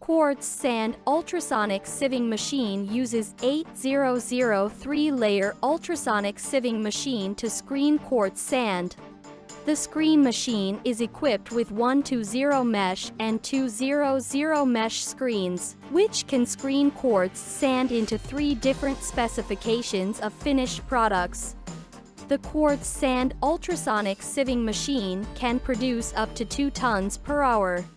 Quartz Sand Ultrasonic Sieving Machine uses 8003-layer ultrasonic sieving machine to screen quartz sand. The screen machine is equipped with 120 mesh and 200 mesh screens, which can screen quartz sand into 3 different specifications of finished products. The Quartz Sand Ultrasonic Sieving Machine can produce up to 2 tons per hour.